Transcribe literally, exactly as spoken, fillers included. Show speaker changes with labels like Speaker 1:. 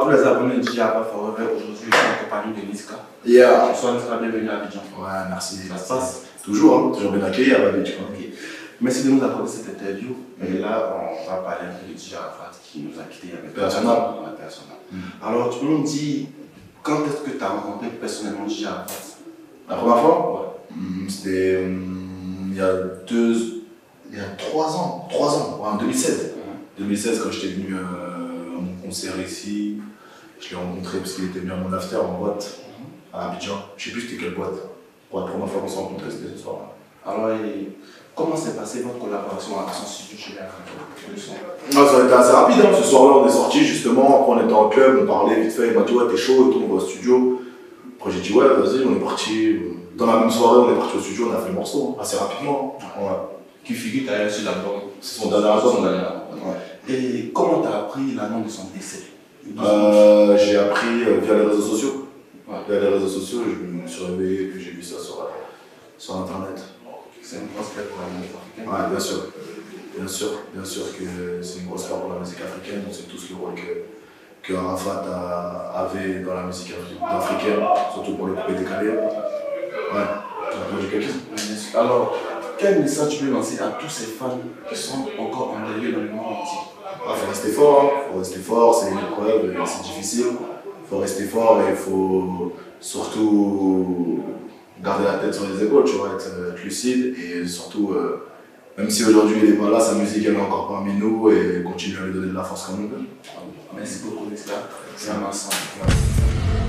Speaker 1: tous les abonnés de D J Arafat Forever. Aujourd'hui, je suis en compagnie de Niska.
Speaker 2: Yeah.
Speaker 1: Bonsoir Niska, bienvenue à Abidjan.
Speaker 2: Ouais, merci.
Speaker 1: Ça se passe?
Speaker 2: Toujours, hein, toujours bien accueilli à Abidjan.
Speaker 1: Okay. Merci de nous accorder cette interview. Et là, on va parler un peu de D J Arafat qui nous a quittés avec
Speaker 2: personnel.
Speaker 1: personnel. Mm. Alors, tu peux nous dire quand est-ce que tu as rencontré personnellement D J Arafat?
Speaker 2: La première fois?
Speaker 1: Ouais.
Speaker 2: Mmh, C'était mmh, il y a deux, il y a trois ans, trois ans, ouais, en deux mille seize. Mmh. deux mille seize, quand j'étais venu euh, à mon concert ici, je l'ai rencontré parce qu'il était venu à mon after en boîte à Abidjan. Je sais plus c'était quelle boîte. Pour la première fois qu'on s'est rencontrés, c'était ce soir-là.
Speaker 1: Alors, et comment s'est passée votre collaboration à son studio chez Arafat?
Speaker 2: Ah, ça a été assez rapide, hein. Ce soir-là on est sortis justement, après on était en club, on parlait vite fait, il m'a dit ouais t'es chaud et tout, on va au studio. Après j'ai dit ouais vas-y, on est parti. Dans la même soirée on est parti au studio, on a fait le morceau, hein, assez rapidement. Hein. Ouais.
Speaker 1: Qui figure d'ailleurs sur l'album.
Speaker 2: C'est son dernier album.
Speaker 1: Son dernier album. Ouais. Et comment tu as appris l'annonce de son décès?
Speaker 2: euh, J'ai appris euh, via les réseaux sociaux.
Speaker 1: Ouais.
Speaker 2: Via les réseaux sociaux, je me suis réveillé et puis j'ai vu ça sur, sur internet.
Speaker 1: C'est une grosse perte pour la musique africaine.
Speaker 2: Ouais, bien sûr. Bien sûr, bien sûr que c'est une grosse part pour la musique africaine. On sait tous le rôle que, que Arafat a, avait dans la musique africaine, surtout pour les coupés décalés. Ouais, tu as entendu quelque chose?
Speaker 1: Alors, quel message tu peux lancer à tous ces fans qui sont encore endeuillés dans le monde entier?
Speaker 2: Il faut rester fort, hein. Faut rester fort, c'est une épreuve, c'est difficile. Il faut rester fort et il faut surtout garder la tête sur les épaules, tu vois, être, être lucide et surtout. Euh, Même si aujourd'hui il n'est pas là, sa musique elle est encore parmi nous et continue à lui donner de la force comme nous.
Speaker 1: Merci beaucoup, Niska. C'est un ensemble.